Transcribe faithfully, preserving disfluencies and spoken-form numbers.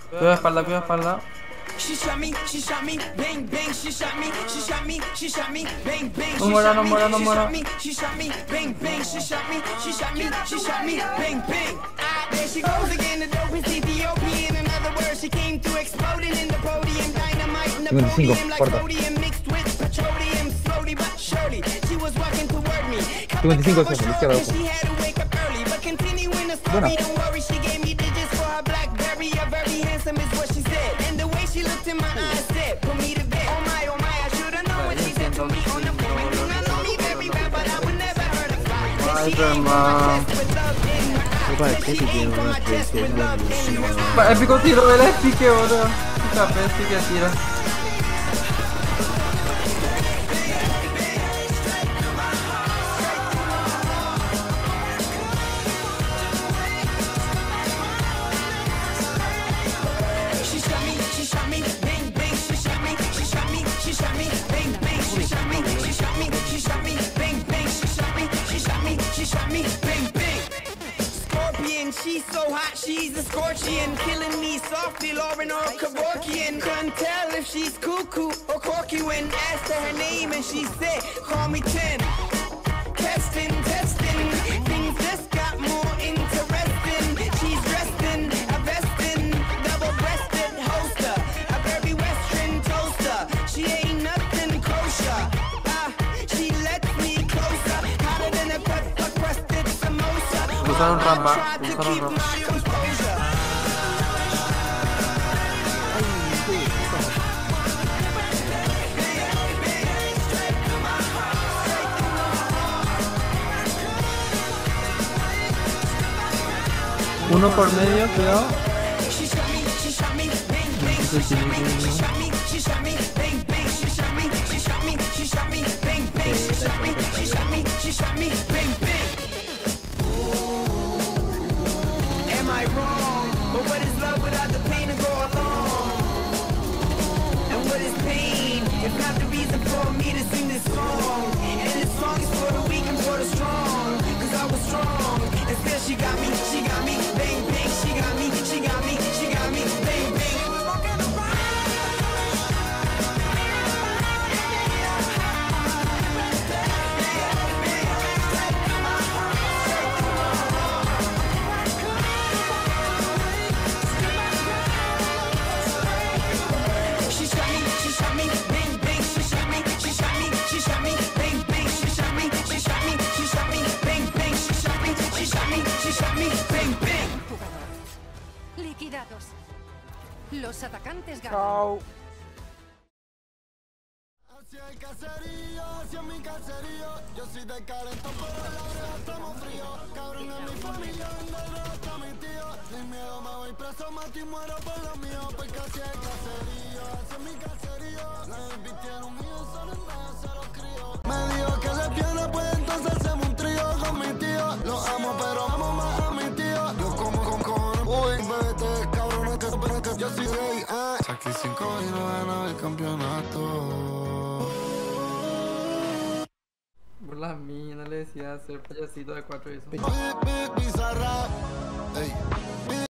Cuidado de espalda, cuidado de espalda. She shot me, she shot me, bang bang, she shot me, she shot me, she shot me, bang bang, No she muera, shot no me, muera, no she muera. shot me, she shot me, bang bang, she shot me, she shot me, she shot me, bang bang. Ah, there she goes again, the dope is Ethiopian. In other words, she came through exploding in the podium, dynamite in the podium, like sodium mixed with petroleum, slowly but surely. She was walking toward me. cincuenta y cinco segundos, izquierda, ojo. She had to wake up early, but continuing the story, don't worry, she gave me digits for her BlackBerry. A very handsome is what she said, and the way she looked in my eyes said, put me to bed. Oh my, oh my, I should've known what she said to me on the phone. And do not know me very well, but I would never hurt her fly. Then she aimed for my chest with love in her eyes. Then she aimed for my chest with love in her eyes. Va, épico tiro, el epique, boludo. Puta bestia que tira. She shot me, she shot me, bang bang, she shot me, she shot me, she shot me, bang bang, she shot me, she shot me, she shot me, bang bang, she shot me, she shot me, she shot me, bang bang. Scorpion, she's so hot, she's a scorpion, killing me softly, Lauren or Kevorkian. Couldn't tell if she's cuckoo or corky when asked her her name and she said, call me ten. Testing, testing, things just got more interesting. She's dressed in a vestin, double-breasted holster, a very western toaster. She ain't nothing kosher. Ah, she lets me closer, hotter than a pepper-crusted samosa. Usaron rampa, I tried to usaron keep rampa. my composure. Uno por medio, cuidado. She shot me, she shot me, bang bang, she shot me, she shot me, she shot me, bang bang, she shot me, she shot me, she shot me, bang bang, she shot me, she shot me, she shot me, bang bang. Am I wrong? But what is love without the pain to go along? And what is pain if not the reason for me to sing this song? And this song is for the weak and for the strong, cause I was strong. And still she got me, she got me, bang bang, she got me, she got me, she got me, bang bang. She shot me, she shot me, bang bang, she shot me, she shot me, she shot me, bang bang, she shot me, she shot me, she shot me, bang bang, she shot me, she shot me, she shot me, bang bang. Liquidados. Los atacantes ganan. Chao. Hacia el caserío, hacia mi caserío. Yo soy de calentón, pero en la oreja estamos fríos. Cabrón en mi familia, en el resto está mi tío. Sin miedo me voy preso, mato y muero por lo mío. Porque hacia el caserío, hacia mi caserío. La baby tiene un hijo, solo en vez se los crío. Me dijo que lesbiana, pues entonces hacemos un trío con mi tío. Los amo, pero amo más a mi tío. Yo como con cojones, uy, vete, cabrón, que pero que yo soy rey, ah. Saqué cinco y no ganaba el campeonato. Por la mina le decía hacer payasito de cuatro y eso. Bizarra, ey.